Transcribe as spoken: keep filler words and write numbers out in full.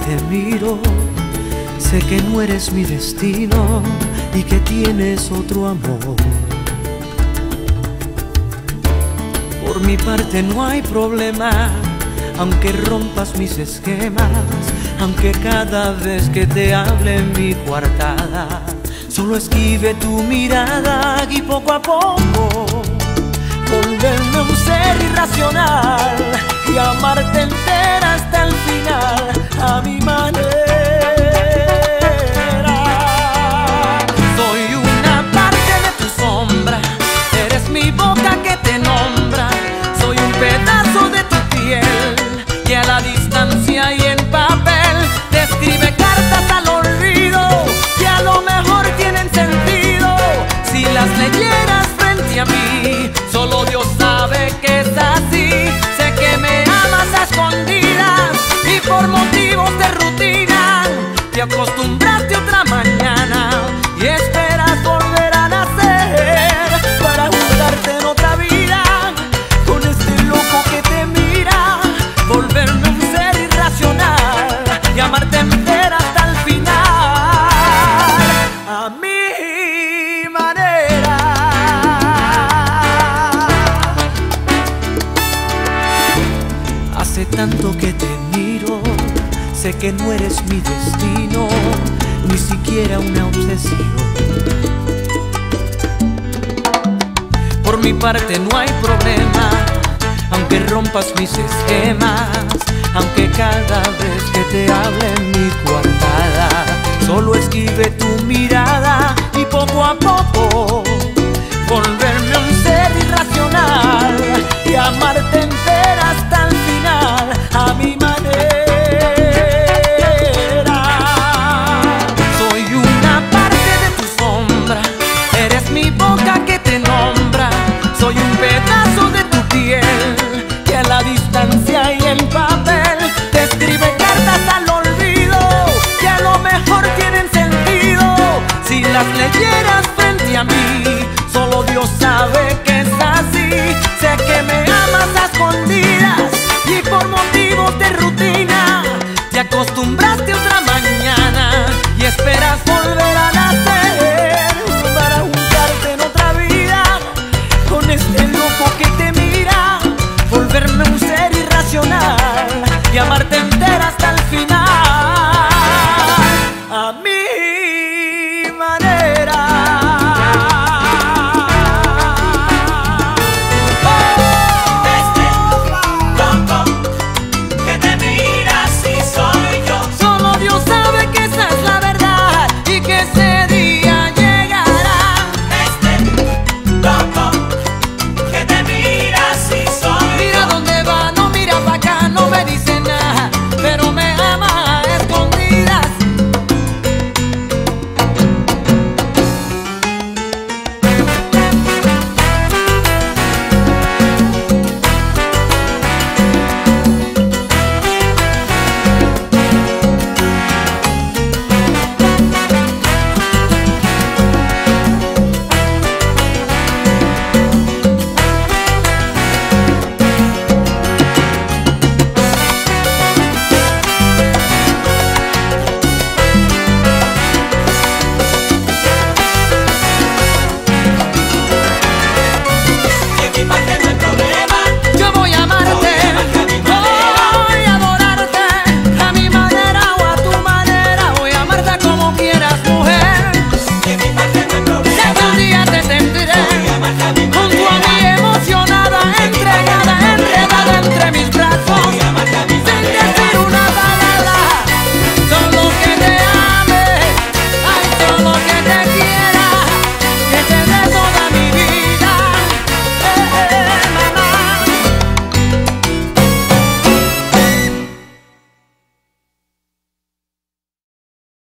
te miro, sé que no eres mi destino y que tienes otro amor. Por mi parte no hay problema, aunque rompas mis esquemas, aunque cada vez que te hable en mi coartada solo esquive tu mirada y poco a poco volverme un ser irracional y amarte entera hasta el final a mi manera. Soy una parte de tu sombra, eres mi boca que te nombra, soy un pedazo de tu piel que a la distancia y en papel te escribe cartas al olvido que a lo mejor tienen sentido si las leyeras frente a mí. Solo Dios sabe que es así, sé que me amas a escondidas y por motivos de rutina te acostumbraste a otra mañana y esperas volver a nacer para juntarte en otra vida con este loco que te mira, volverme un ser irracional y amarte entera hasta el final a mi manera. Hace tanto que te miro, sé que no eres mi destino, ni siquiera una obsesión. Por mi parte no hay problema, aunque rompas mis esquemas, aunque cada vez que te hable en mi coartada solo esquive tu mirada y poco a poco volverme un ser irracional y amarte entera hasta el final a mi manera. Soy una parte de tu sombra, eres mi boca que te nombra, soy un pedazo de tu piel que a la distancia y en papel te escribe cartas al olvido que a lo mejor tienen sentido si las leyeras frente a mí. Solo Dios sabe que es así, sé que me amas a escondidas